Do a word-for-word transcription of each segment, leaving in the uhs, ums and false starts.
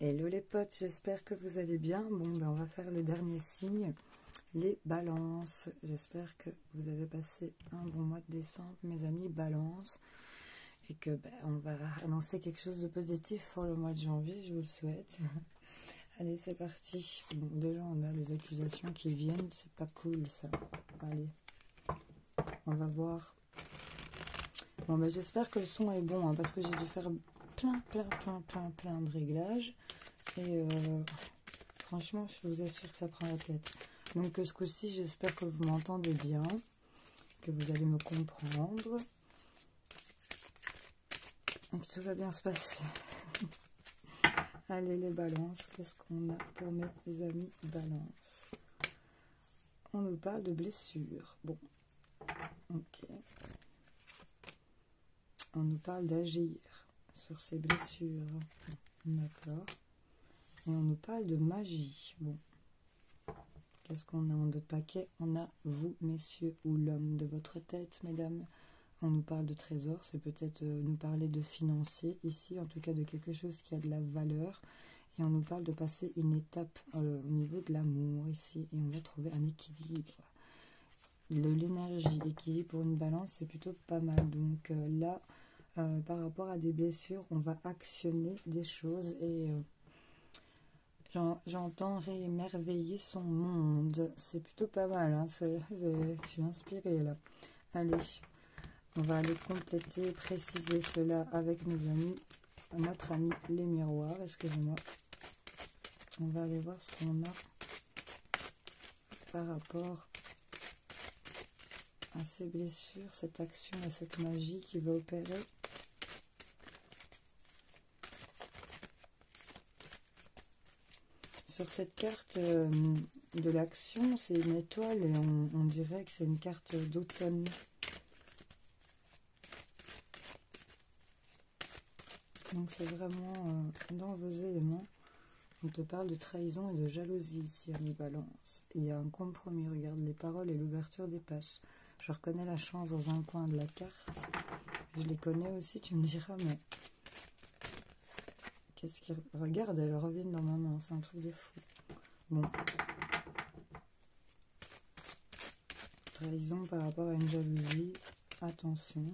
Hello les potes, j'espère que vous allez bien. Bon, ben on va faire le dernier signe, les balances. J'espère que vous avez passé un bon mois de décembre, mes amis balance, et que ben, on va annoncer quelque chose de positif pour le mois de janvier, je vous le souhaite. Allez, c'est parti. Bon, déjà, on a les accusations qui viennent, c'est pas cool ça. Allez, on va voir. Bon, ben j'espère que le son est bon, hein, parce que j'ai dû faire plein, plein, plein, plein, plein de réglages. Et euh, franchement, je vous assure que ça prend la tête. Donc ce coup-ci, j'espère que vous m'entendez bien, que vous allez me comprendre, et que tout va bien se passer. Allez les balances, qu'est-ce qu'on a pour mes amis balance? On nous parle de blessures. Bon, ok. On nous parle d'agir sur ces blessures. D'accord. Et on nous parle de magie. Bon. Qu'est-ce qu'on a en d'autres paquets? On a vous, messieurs, ou l'homme de votre tête, mesdames. On nous parle de trésor. C'est peut-être euh, nous parler de financier ici. En tout cas, de quelque chose qui a de la valeur. Et on nous parle de passer une étape euh, au niveau de l'amour ici. Et on va trouver un équilibre. L'énergie, équilibre pour une balance, c'est plutôt pas mal. Donc euh, là, euh, par rapport à des blessures, on va actionner des choses et... Euh, J'entends réémerveiller son monde. C'est plutôt pas mal. Hein. C'est, c'est, je suis inspirée là. Allez, on va aller compléter, préciser cela avec nos amis, notre ami les miroirs. Excusez-moi. On va aller voir ce qu'on a par rapport à ces blessures, cette action et cette magie qui va opérer. Sur cette carte euh, de l'action, c'est une étoile et on, on dirait que c'est une carte d'automne. Donc c'est vraiment euh, dans vos éléments. On te parle de trahison et de jalousie ici, ami balance. Il y a un compromis, regarde les paroles et l'ouverture des pages. Je reconnais la chance dans un coin de la carte. Je les connais aussi, tu me diras, mais... Qu'est-ce qui... Regarde, elles reviennent dans ma main, c'est un truc de fou. Bon. Trahison par rapport à une jalousie. Attention.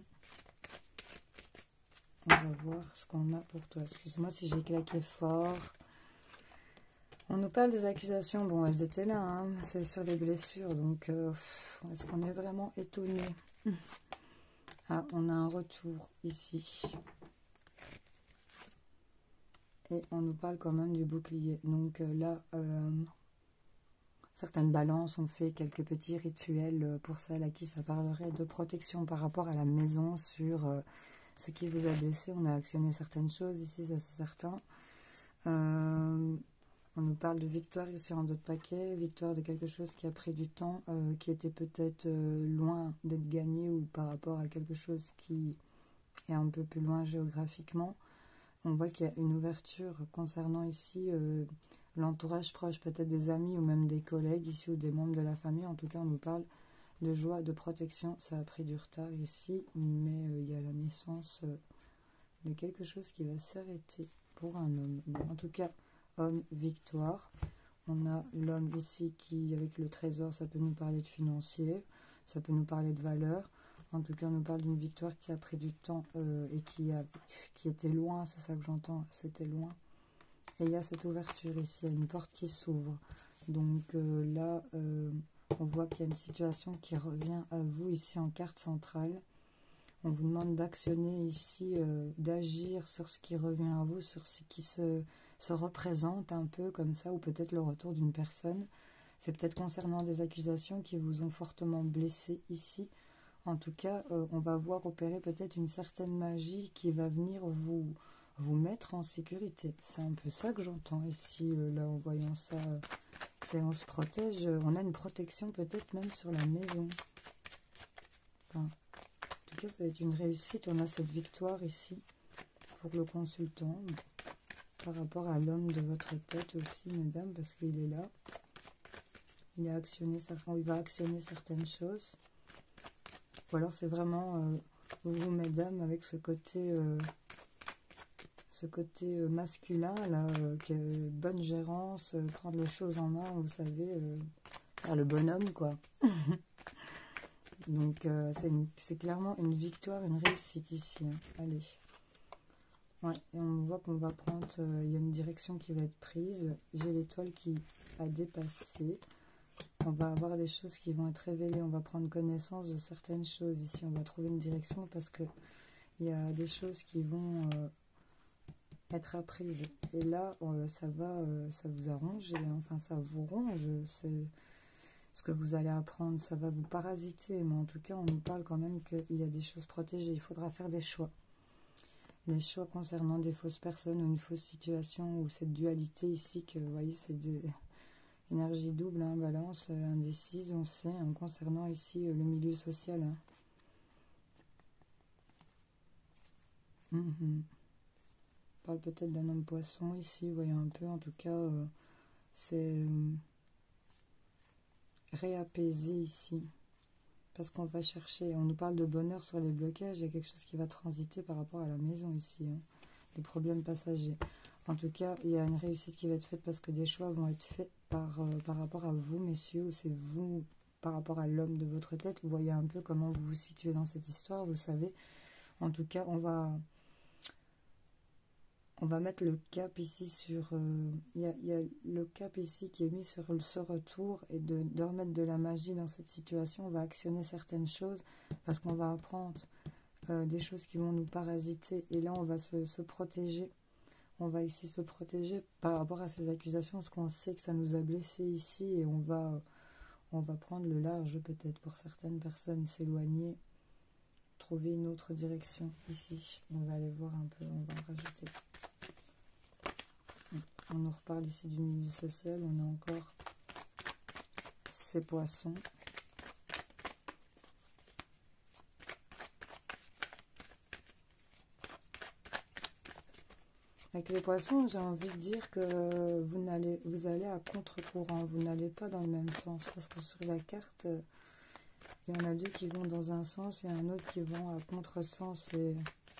On va voir ce qu'on a pour toi. Excuse-moi si j'ai claqué fort. On nous parle des accusations. Bon, elles étaient là, hein. C'est sur les blessures. Donc, euh, est-ce qu'on est vraiment étonné? Ah, on a un retour ici. Et on nous parle quand même du bouclier. Donc euh, là, euh, certaines balances ont fait quelques petits rituels pour celles à qui ça parlerait de protection par rapport à la maison sur euh, ce qui vous a blessé. On a actionné certaines choses ici, ça c'est certain. Euh, on nous parle de victoire ici en d'autres paquets. Victoire de quelque chose qui a pris du temps, euh, qui était peut-être euh, loin d'être gagné ou par rapport à quelque chose qui est un peu plus loin géographiquement. On voit qu'il y a une ouverture concernant ici euh, l'entourage proche, peut-être des amis ou même des collègues ici ou des membres de la famille. En tout cas, on nous parle de joie, de protection. Ça a pris du retard ici, mais euh, il y a la naissance euh, de quelque chose qui va s'arrêter pour un homme. Bon, en tout cas, homme, victoire. On a l'homme ici qui, avec le trésor, ça peut nous parler de financier, ça peut nous parler de valeur. En tout cas, on nous parle d'une victoire qui a pris du temps euh, et qui, a, qui était loin, c'est ça que j'entends, c'était loin. Et il y a cette ouverture ici, il y a une porte qui s'ouvre. Donc euh, là, euh, on voit qu'il y a une situation qui revient à vous ici en carte centrale. On vous demande d'actionner ici, euh, d'agir sur ce qui revient à vous, sur ce qui se, se représente un peu comme ça, ou peut-être le retour d'une personne. C'est peut-être concernant des accusations qui vous ont fortement blessé ici. En tout cas, euh, on va voir opérer peut-être une certaine magie qui va venir vous, vous mettre en sécurité. C'est un peu ça que j'entends ici, euh, là, en voyant ça. Euh, c'est on se protège, euh, on a une protection peut-être même sur la maison. Enfin, en tout cas, ça va être une réussite. On a cette victoire ici pour le consultant. Par rapport à l'homme de votre tête aussi, mesdames, parce qu'il est là. Il, a actionné, il va actionner certaines choses. Ou alors c'est vraiment euh, vous, mesdames, avec ce côté, euh, ce côté euh, masculin, là, euh, que, bonne gérance, euh, prendre les choses en main, vous savez, euh, faire le bonhomme, quoi. Donc, euh, c'est clairement une victoire, une réussite ici. Hein. Allez. Ouais, et on voit qu'on va prendre, euh, il y a une direction qui va être prise. J'ai l'étoile qui a dépassé. On va avoir des choses qui vont être révélées. On va prendre connaissance de certaines choses. Ici, on va trouver une direction parce que il y a des choses qui vont euh, être apprises. Et là, euh, ça va, euh, ça vous arrange. Et, enfin, ça vous ronge. C'est ce que vous allez apprendre. Ça va vous parasiter. Mais en tout cas, on nous parle quand même qu'il y a des choses protégées. Il faudra faire des choix. Les choix concernant des fausses personnes ou une fausse situation ou cette dualité ici que vous voyez, c'est de énergie double, hein, balance, euh, indécise, on sait, hein, concernant ici euh, le milieu social. Hein. Mm-hmm. On parle peut-être d'un homme poisson ici, vous voyez un peu, en tout cas, euh, c'est euh, réapaisé ici. Parce qu'on va chercher, on nous parle de bonheur sur les blocages, il y a quelque chose qui va transiter par rapport à la maison ici, hein, les problèmes passagers. En tout cas, il y a une réussite qui va être faite parce que des choix vont être faits par, euh, par rapport à vous, messieurs, ou c'est vous par rapport à l'homme de votre tête. Vous voyez un peu comment vous vous situez dans cette histoire, vous savez. En tout cas, on va, on va mettre le cap ici sur... Euh, il y a, y a le cap ici qui est mis sur ce retour et de, de remettre de la magie dans cette situation. On va actionner certaines choses parce qu'on va apprendre euh, des choses qui vont nous parasiter. Et là, on va se, se protéger. On va ici se protéger par rapport à ces accusations parce qu'on sait que ça nous a blessés ici et on va, on va prendre le large peut-être pour certaines personnes, s'éloigner, trouver une autre direction ici. On va aller voir un peu, on va en rajouter. On nous reparle ici du milieu social, on a encore ces poissons. Avec les poissons, j'ai envie de dire que vous, n'allez, vous allez à contre-courant, vous n'allez pas dans le même sens. Parce que sur la carte, il y en a deux qui vont dans un sens et un autre qui vont à contre-sens. Et...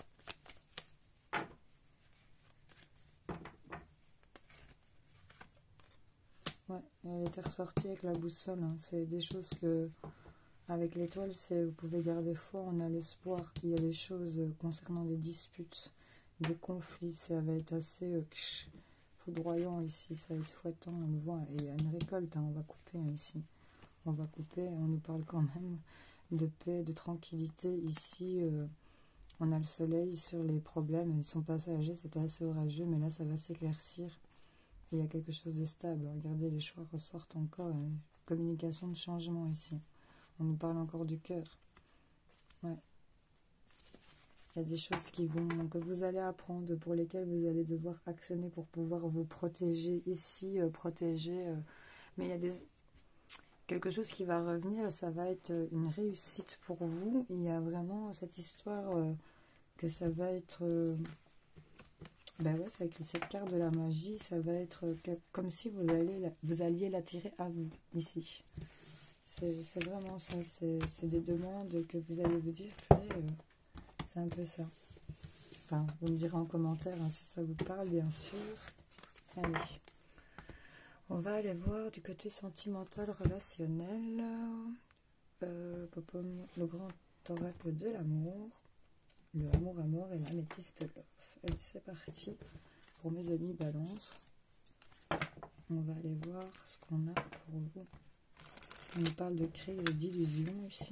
ouais, elle était ressortie avec la boussole. Hein. C'est des choses que, avec l'étoile, vous pouvez garder foi, on a l'espoir. Il y a des choses concernant des disputes, des conflits, ça va être assez euh, foudroyant ici, ça va être fouettant, on le voit, et il y a une récolte, hein, on va couper hein, ici, on va couper, on nous parle quand même de paix, de tranquillité, ici, euh, on a le soleil sur les problèmes, ils sont passagers, c'était assez orageux, mais là ça va s'éclaircir, il y a quelque chose de stable, regardez, les choix ressortent encore, hein, communication de changement ici, on nous parle encore du cœur, ouais. Il y a des choses qui vont, que vous allez apprendre, pour lesquelles vous allez devoir actionner pour pouvoir vous protéger ici, euh, protéger. Euh, mais il y a des, quelque chose qui va revenir, ça va être une réussite pour vous. Il y a vraiment cette histoire euh, que ça va être... Euh, ben ouais, c'est avec cette carte de la magie, ça va être comme si vous, allez la, vous alliez l'attirer à vous, ici. C'est vraiment ça, c'est des demandes que vous allez vous dire, purée, euh, c'est un peu ça. Enfin, vous me direz en commentaire hein, si ça vous parle, bien sûr. Allez. On va aller voir du côté sentimental, relationnel. Euh, le grand oracle de l'amour. Le amour à mort et l'améthyste love. Allez, c'est parti pour mes amis balance. On va aller voir ce qu'on a pour vous. On nous parle de crise et d'illusion ici.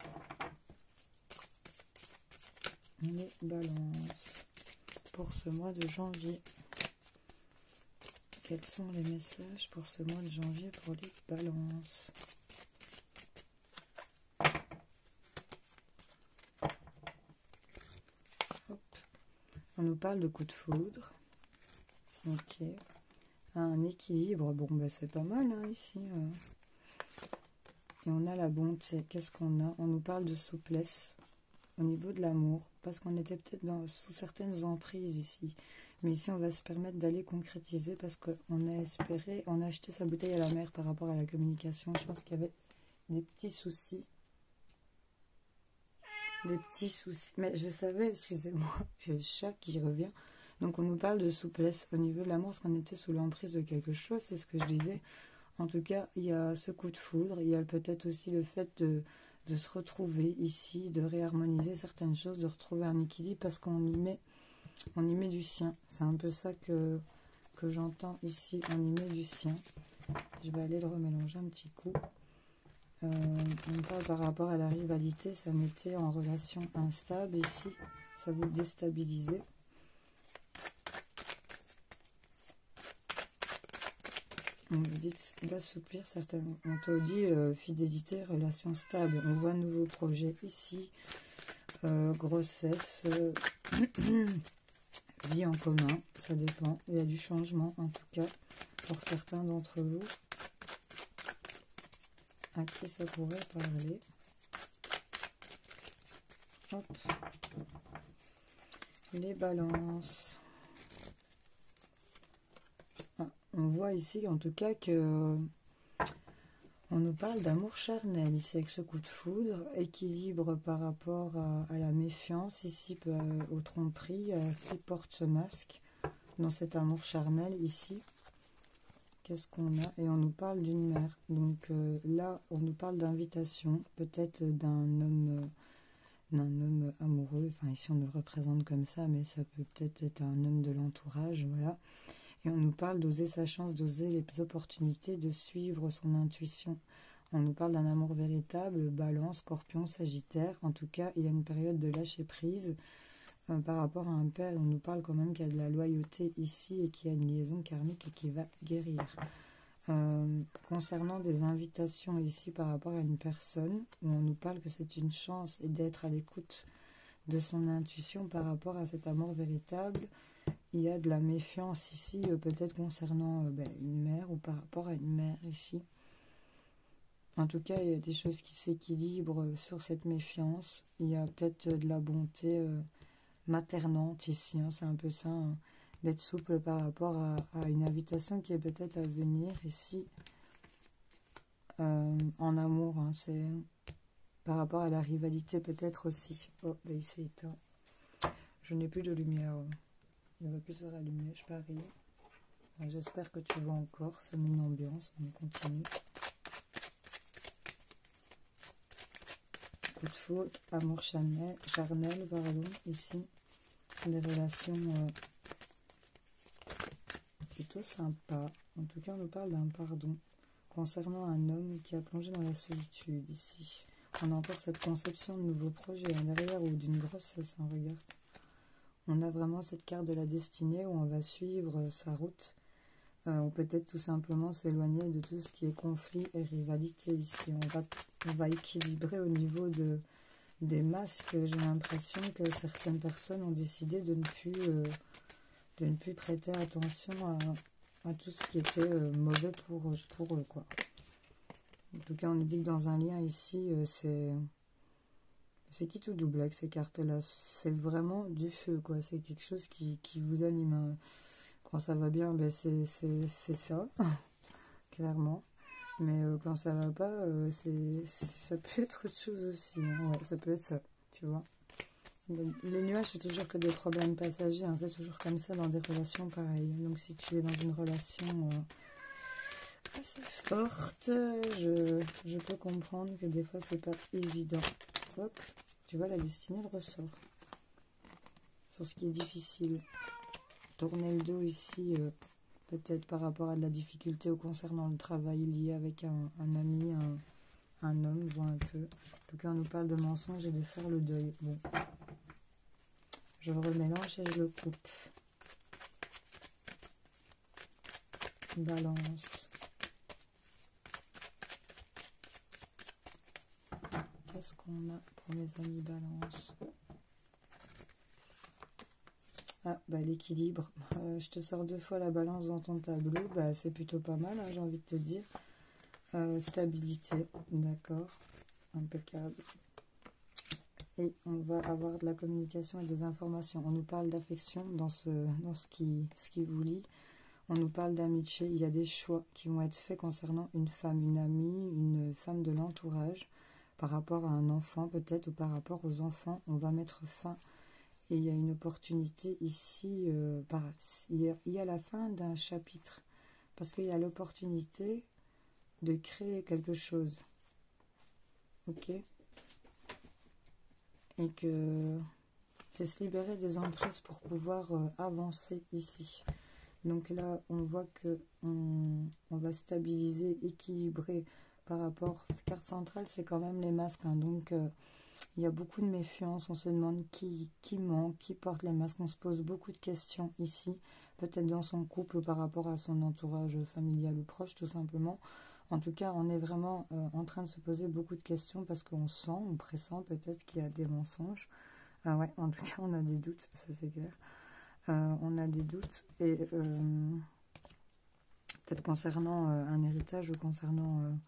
Les balances pour ce mois de janvier. Quels sont les messages pour ce mois de janvier pour les balances? Hop. On nous parle de coup de foudre. Ok. Un équilibre. Bon, bah, c'est pas mal hein, ici. Euh. Et on a la bonté. Qu'est-ce qu'on a? On nous parle de souplesse. Au niveau de l'amour, parce qu'on était peut-être sous certaines emprises ici. Mais ici, on va se permettre d'aller concrétiser parce qu'on a espéré, on a acheté sa bouteille à la mer par rapport à la communication. Je pense qu'il y avait des petits soucis. Des petits soucis. Mais je savais, excusez-moi, j'ai le chat qui revient. Donc on nous parle de souplesse au niveau de l'amour, parce qu'on était sous l'emprise de quelque chose, c'est ce que je disais. En tout cas, il y a ce coup de foudre, il y a peut-être aussi le fait de, de se retrouver ici, de réharmoniser certaines choses, de retrouver un équilibre, parce qu'on y met, on y met du sien. C'est un peu ça que, que j'entends ici, on y met du sien. Je vais aller le remélanger un petit coup. Euh, on parle par rapport à la rivalité, ça mettait en relation instable, ici, ça vous déstabilisait. On vous dit d'assouplir certaines... On te dit euh, fidélité, relation stable. On voit nouveau projet ici. Euh, grossesse, euh, vie en commun, ça dépend. Il y a du changement en tout cas pour certains d'entre vous. À qui ça pourrait parler? Hop. Les balances. On voit ici, en tout cas, que on nous parle d'amour charnel, ici, avec ce coup de foudre, équilibre par rapport à, à la méfiance, ici, euh, aux tromperies, euh, qui porte ce masque, dans cet amour charnel, ici. Qu'est-ce qu'on a? Et on nous parle d'une mère. Donc euh, là, on nous parle d'invitation, peut-être d'un homme, euh, d'un homme amoureux, enfin, ici, on le représente comme ça, mais ça peut peut-être être un homme de l'entourage, voilà. Et on nous parle d'oser sa chance, d'oser les opportunités, de suivre son intuition. On nous parle d'un amour véritable, balance, scorpion, sagittaire. En tout cas, il y a une période de lâcher prise euh, par rapport à un père. On nous parle quand même qu'il y a de la loyauté ici et qu'il y a une liaison karmique et qui va guérir. Euh, concernant des invitations ici par rapport à une personne, où on nous parle que c'est une chance et d'être à l'écoute de son intuition par rapport à cet amour véritable. Il y a de la méfiance ici, euh, peut-être concernant euh, ben, une mère ou par rapport à une mère ici. En tout cas, il y a des choses qui s'équilibrent euh, sur cette méfiance. Il y a peut-être euh, de la bonté euh, maternante ici, hein, c'est un peu ça, hein, d'être souple par rapport à, à une invitation qui est peut-être à venir ici, euh, en amour. Hein, c'est par rapport à la rivalité peut-être aussi. Oh, ben il s'est éteint. Je n'ai plus de lumière. Ouais. Il ne va plus se rallumer, je parie. J'espère que tu vois encore, ça met une ambiance, on continue. Coup de faute, amour charnel, charnel pardon, ici. Des relations euh, plutôt sympas. En tout cas, on nous parle d'un pardon concernant un homme qui a plongé dans la solitude ici. On a encore cette conception de nouveaux projets à l'arrière ou d'une grossesse, hein, regarde. On a vraiment cette carte de la destinée où on va suivre sa route, euh, ou peut-être tout simplement s'éloigner de tout ce qui est conflit et rivalité ici. On va, on va équilibrer au niveau de, des masques. J'ai l'impression que certaines personnes ont décidé de ne plus, euh, de ne plus prêter attention à, à tout ce qui était euh, mauvais pour, pour eux, quoi. En tout cas, on nous dit que dans un lien ici, euh, c'est... C'est qui tout double avec ces cartes-là? C'est vraiment du feu, quoi. C'est quelque chose qui, qui vous anime. Hein. Quand ça va bien, ben c'est ça, clairement. Mais euh, quand ça va pas, euh, c'est ça peut être autre chose aussi. Hein. Ouais, ça peut être ça, tu vois. Les nuages, c'est toujours que des problèmes passagers. Hein. C'est toujours comme ça dans des relations pareilles. Donc si tu es dans une relation euh, assez forte, je, je peux comprendre que des fois, c'est pas évident. Hop, tu vois, la destinée, elle ressort. Sur ce qui est difficile. Tourner le dos ici, euh, peut-être par rapport à de la difficulté ou concernant le travail lié avec un, un ami, un, un homme, voit un peu. En tout cas, on nous parle de mensonges et de faire le deuil. Bon. Je le remélange et je le coupe. Balance. Qu'est-ce qu'on a pour mes amis balance? Ah, bah l'équilibre. Euh, je te sors deux fois la balance dans ton tableau. Bah, c'est plutôt pas mal, hein, j'ai envie de te dire. Euh, stabilité, d'accord. Impeccable. Et on va avoir de la communication et des informations. On nous parle d'affection dans, ce, dans ce, qui, ce qui vous lie. On nous parle d'amitié. Il y a des choix qui vont être faits concernant une femme, une amie, une femme de l'entourage. Par rapport à un enfant peut-être ou par rapport aux enfants. On va mettre fin Et il y a une opportunité ici, euh, par, il, y a, il y a la fin d'un chapitre, parce qu'il y a l'opportunité de créer quelque chose, ok? Et que c'est se libérer des emprises pour pouvoir euh, avancer ici. Donc là, on voit que on, on va stabiliser, équilibrer par rapport... Carte centrale, c'est quand même les masques, hein, donc... Euh, il y a beaucoup de méfiance, on se demande qui, qui ment, qui porte les masques, on se pose beaucoup de questions ici, peut-être dans son couple par rapport à son entourage familial ou proche tout simplement. En tout cas, on est vraiment euh, en train de se poser beaucoup de questions parce qu'on sent, on pressent peut-être qu'il y a des mensonges. Ah ouais, en tout cas, on a des doutes, ça c'est clair. Euh, on a des doutes et euh, peut-être concernant euh, un héritage ou concernant... Euh,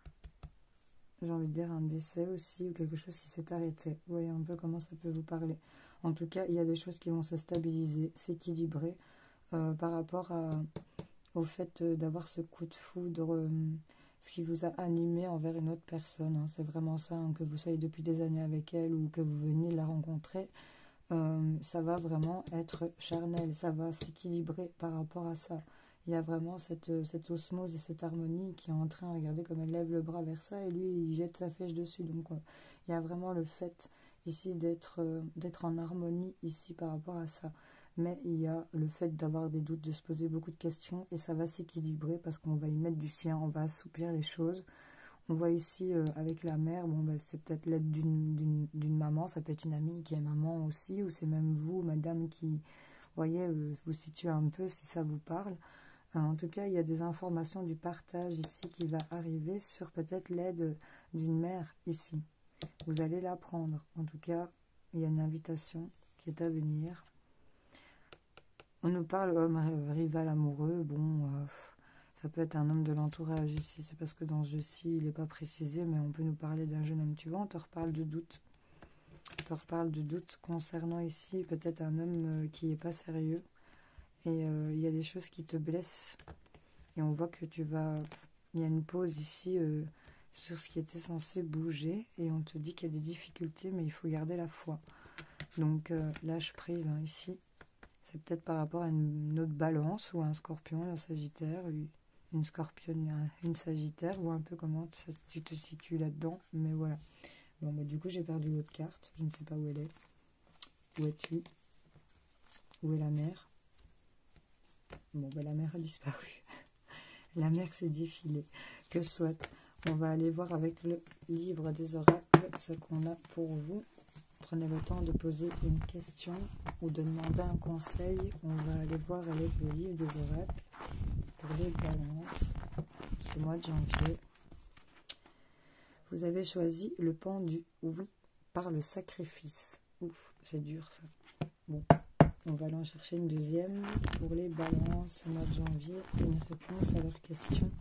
j'ai envie de dire un décès aussi, ou quelque chose qui s'est arrêté. Vous voyez un peu comment ça peut vous parler. En tout cas, il y a des choses qui vont se stabiliser, s'équilibrer euh, par rapport à, au fait d'avoir ce coup de foudre, euh, ce qui vous a animé envers une autre personne. Hein. C'est vraiment ça, hein, que vous soyez depuis des années avec elle ou que vous veniez de la rencontrer. Euh, ça va vraiment être charnel, ça va s'équilibrer par rapport à ça. Il y a vraiment cette, cette osmose et cette harmonie qui est en train, regardez comme elle lève le bras vers ça et lui il jette sa flèche dessus. Donc euh, il y a vraiment le fait ici d'être euh, d'être en harmonie ici par rapport à ça. Mais il y a le fait d'avoir des doutes, de se poser beaucoup de questions et ça va s'équilibrer parce qu'on va y mettre du sien, on va assouplir les choses. On voit ici euh, avec la mère, bon, ben, c'est peut-être l'aide d'une d'une maman, ça peut être une amie qui est maman aussi, ou c'est même vous, madame, qui, voyez, euh, vous situez un peu si ça vous parle. Euh, en tout cas, il y a des informations du partage ici qui va arriver sur peut-être l'aide d'une mère ici. Vous allez la prendre. En tout cas, il y a une invitation qui est à venir. On nous parle homme rival amoureux, bon... Euh, ça peut être un homme de l'entourage ici, c'est parce que dans ce jeu-ci, il n'est pas précisé, mais on peut nous parler d'un jeune homme. Tu vois, on te reparle de doute. On te reparle de doute concernant ici peut-être un homme euh, qui n'est pas sérieux. Et euh, il y a des choses qui te blessent. Et on voit que tu vas... Il y a une pause ici euh, sur ce qui était censé bouger. Et on te dit qu'il y a des difficultés, mais il faut garder la foi. Donc, euh, lâche prise hein, ici. C'est peut-être par rapport à une autre balance ou à un scorpion, un sagittaire, une scorpionne, une sagittaire, ou un peu comment tu te situes là-dedans. Mais voilà. Bon, bah, du coup, j'ai perdu l'autre carte. Je ne sais pas où elle est. Où es-tu? Où est la mer? Bon, bah, la mer a disparu. La mer s'est défilée. Que soit. On va aller voir avec le livre des oracles ce qu'on a pour vous. Prenez le temps de poser une question ou de demander un conseil. On va aller voir avec le livre des oracles pour les balances ce mois de janvier. Vous avez choisi le pendu oui par le sacrifice. Ouf, c'est dur ça. Bon, on va aller en chercher une deuxième pour les balances ce mois de janvier. Une réponse à leurs questions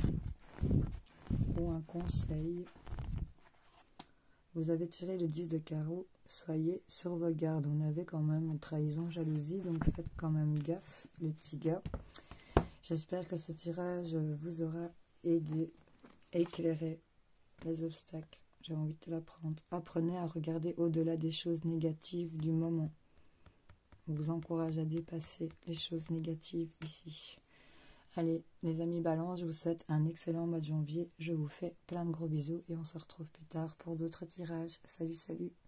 ou un conseil. Vous avez tiré le dix de carreau, soyez sur vos gardes. On avait quand même une trahison, jalousie, donc faites quand même gaffe, les petits gars. J'espère que ce tirage vous aura aidé, éclairé les obstacles. J'ai envie de te l'apprendre. Apprenez à regarder au-delà des choses négatives du moment. On vous encourage à dépasser les choses négatives ici. Allez, les amis balance, je vous souhaite un excellent mois de janvier. Je vous fais plein de gros bisous et on se retrouve plus tard pour d'autres tirages. Salut, salut!